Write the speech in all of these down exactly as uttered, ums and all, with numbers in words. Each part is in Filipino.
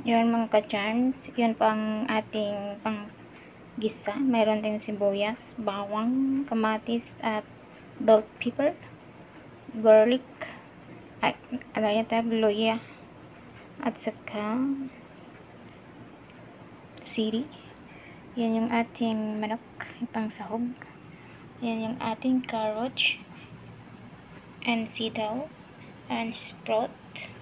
Yun mga ka-charms, yun po ang ating pang gisa. Mayroon din sibuyas, bawang, kamatis at bell pepper, garlic, ay, ano yata, luya, at saka sili. Yan yung ating manok, ipang sahog. Yan yung ating carrots and sitaw and sprout,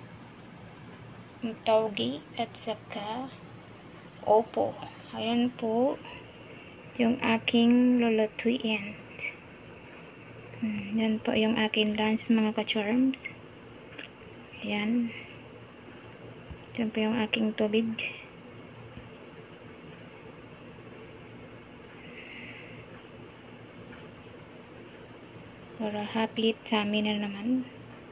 taugi, at saka opo. Ayan po yung aking lulutuin. Hmm, yan po yung aking lunch mga ka-charms. Ayan. Yan po yung aking tubig. Para hapit sa amin na naman.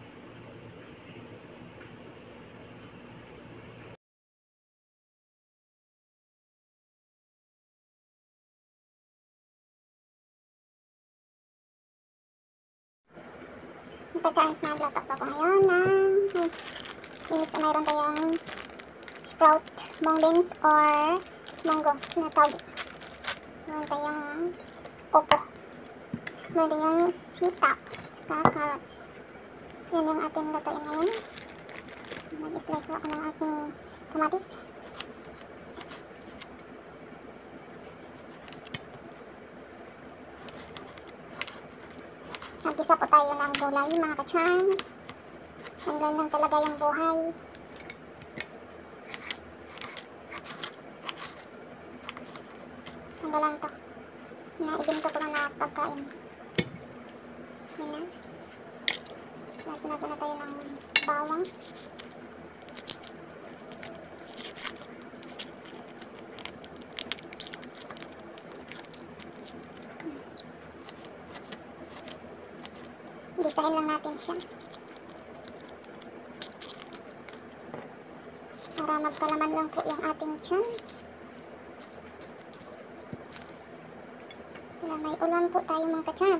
Ka-charms, nagluto pa ko ngayon ng is mayroon tayong sprout, mung beans or munggo na tawag. Mayroon tayong opo. Mayroon tayong sitaw saka carrots. Yan yung ating lutuin ngayon. Nag-slice ako ng aking kamatis. Nag-isa po tayo ng gulay mga ka-charms. Hanggang lang talaga yung buhay. Hanggang lang to. Naibinto ko na pagkain. Yan na. Lagyan natin na tayo ng bawang. Gisahin lang natin siya. Para magpalaman lang po yung ating tiyan. Kaya may ulam po tayo mga ka-charm.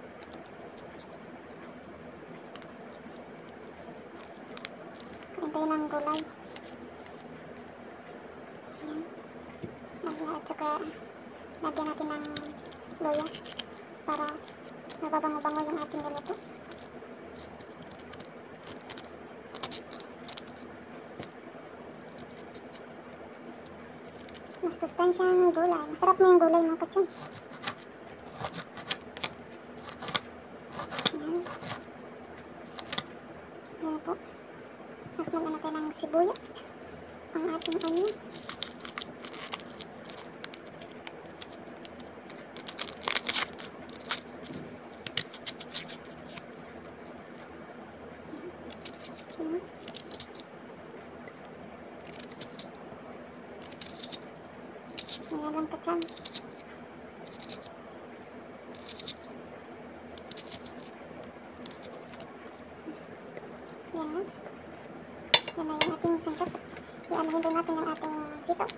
Kain tayo ng gulay. Ayan. At saka lagyan natin ng luya para nababango-bango yung ating niluto. Mas sustansyang gulay. Masarap na yung gulay mga ka-charm. Ayan. Ayan po. At lagyan natin ng sibuyas. Ang ating onion. Ayan. Ayan lang ka-charm. Yan. Yan na yung ating sangkap. Ianahin din natin yung ating sitaw.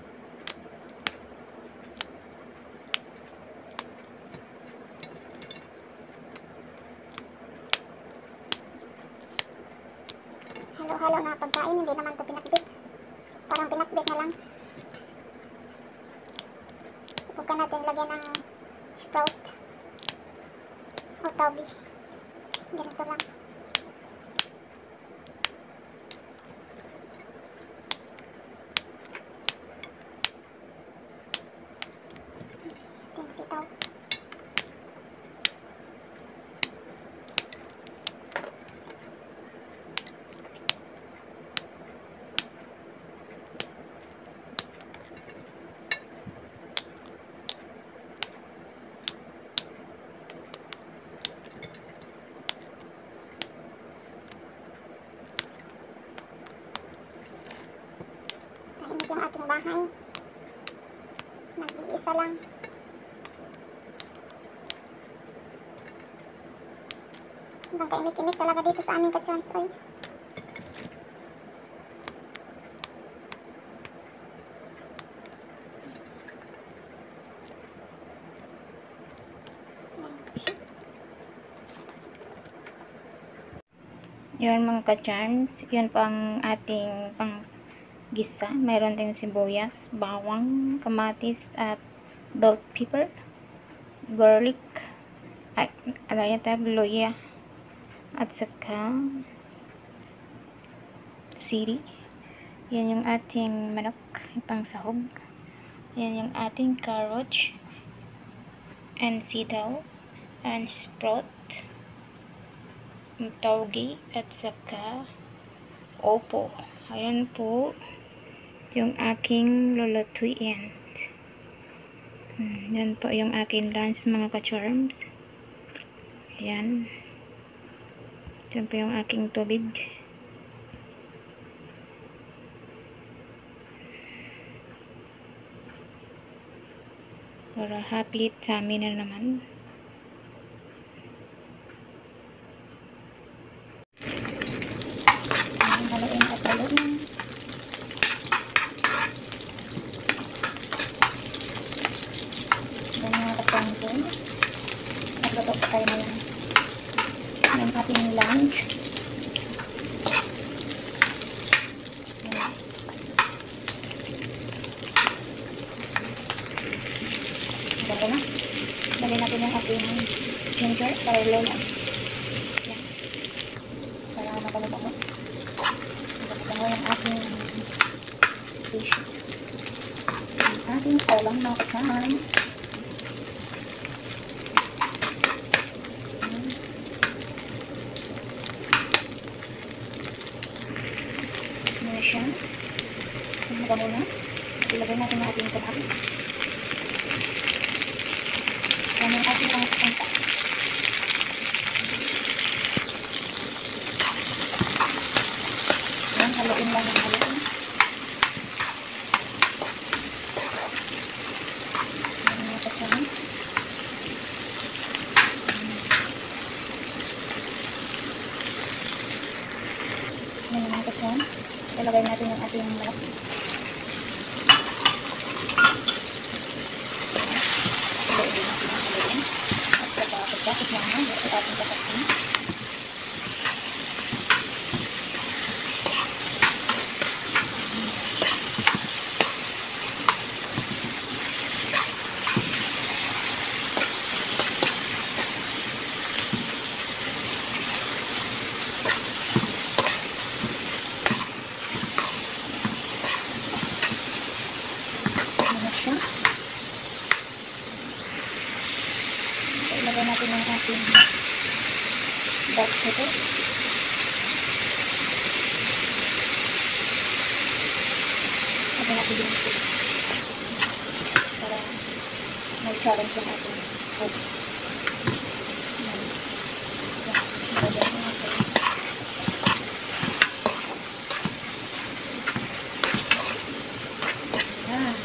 Halo-halo na pagkain. Hindi naman ito pinakbit. Parang pinakbit na lang. Subukan natin lagyan ng sprout o taubi. Ganito lang. Ating sitaw. Tahimik yung ating bahay. Nag-iisa lang. Hanggang kaimik-imik talaga dito sa aming ka-charms. Oy. Yun mga ka-charms, yun po ang ating pang gisa. Mayroon tayong sibuyas, bawang, kamatis, at bell pepper, garlic, ay, ano yata, luya, at saka sili. Yan yung ating manok, pang sahog. Yan yung ating carrots and sitaw and sprout, taugi, at saka opo. Ayan po yung aking lulutuin. Hmm, yan po yung aking lunch mga ka-charms. Ayan. Yan po yung aking tubig. Para hapit sa amin na naman. Ayan, haluin at haluin. Ayan mga kapangkong. Nagluto pa tayo na lang ng ating lunch. Ganda na. Lagyan natin yung ating ginger para lemon. Yan. Para mabango-bango. Mabango yung ating fish. Yung ating ulam mga kasama. Ano siya? Mabango na. Ilagay natin yung ating kamatis. Yan yung ating pangkakanta. Yan, haluin lang yung haluin. Yan yung kasama. Yan yung kasama. Ilagay natin yung ating manok. Bakit naman? Bakit ating kapatid? Ano siya? Ilagay natin yung ating black pepper. Lagyan natin yung food. Para may challenge yung ating food. Yan. Yan. Lagyan natin. Yan.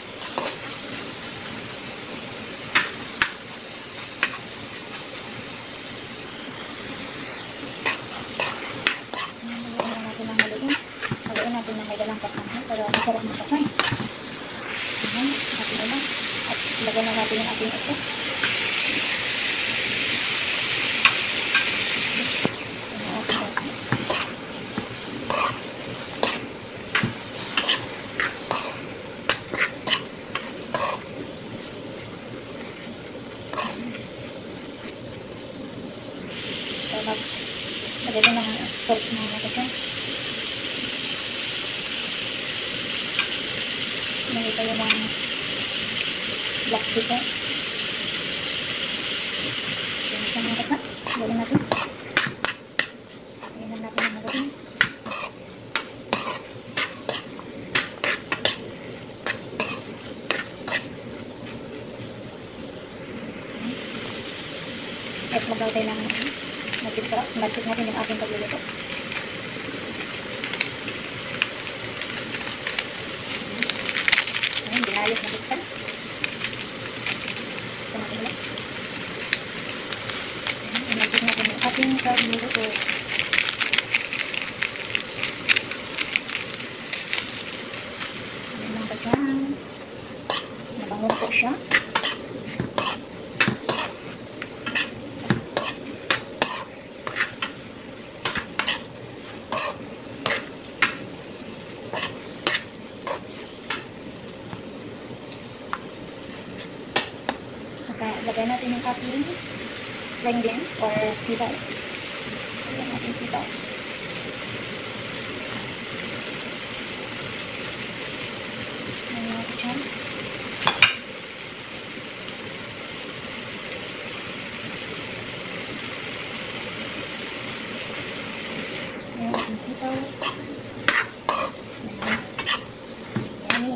Haluin natin na may dalang kasama para masarap makasay. Ayan, natin na lang. At ilagay na natin yung ating ito. Lagyan din ng salt na natin. Lagyan tayo ng black pepper. Lagyan siya ng kasa. Lagyan natin. Lagyan natin ng lagyan. At magaw tayo ng magic sarap. Magic natin yung ating pagluluto. Ayan, binayos na dito. Ito natin ulit. Ayan, magic natin yung ating pagluluto. Ayan lang pa siya. Nabango po siya. Lagay natin yung ating spring beans or sitaw. Lagay natin sitaw. Ayan mga ka-chums. Ayan ating sitaw. Ayan. Yummy.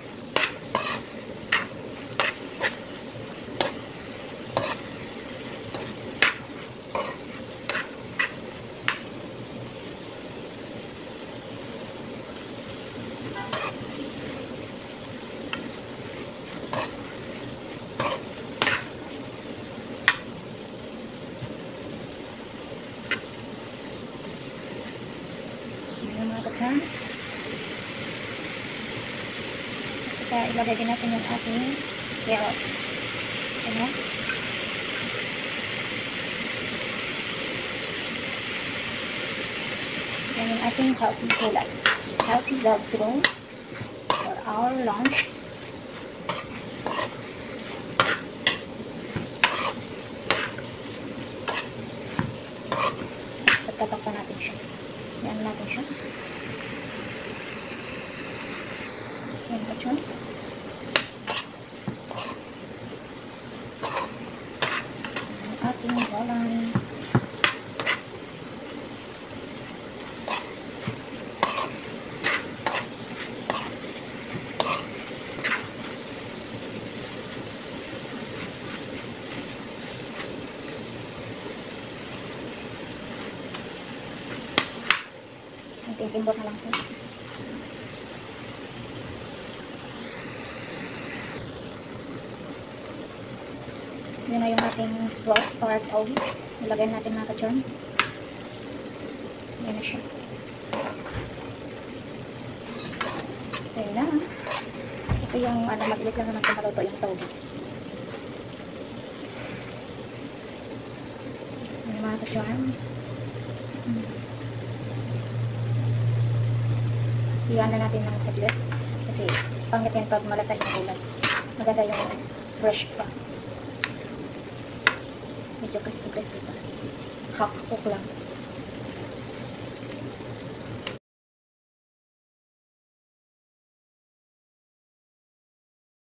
Ayan mga ka-chums. At saka ilagay din natin yung ating carrots. Ayan. Ayan yung ating healthy gulay. Healthy vegetable for our lunch. Pagtatakpan natin siya. Ayan natin siya. Ayan ka chums. Ang ating gulay. Timbot na lang po. Yun na yung ating sprout or togi. Nilagay natin mga ka-churn. Yan na siya. Yan na. Kasi yung ano, mabilis lang naman kung maluto yung togi. Yan mga ka-churn. Hmm. Iyan na natin ng saglit kasi pangit yan pag malatag na ulan. Maganda yung fresh pa. Medyo crispy-crispy pa. Half cook lang.